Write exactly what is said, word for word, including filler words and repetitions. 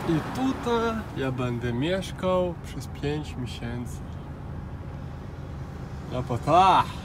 I tutaj ja będę mieszkał przez pięć miesięcy. No po tak.